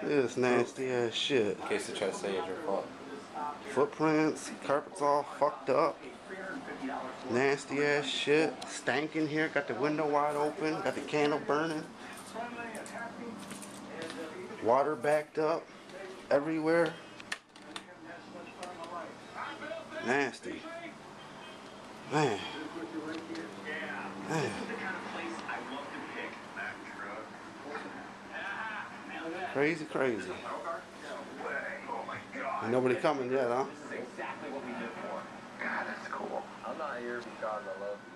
This nasty ass shit. In case they try to say it's your fault. Footprints, carpet's all fucked up. Nasty ass shit. Stank in here, got the window wide open, got the candle burning. Water backed up everywhere. Nasty. Man. Crazy, crazy. Ain't nobody coming yet, huh? Exactly what we live for. God, that's cool. I'm not here because I love you.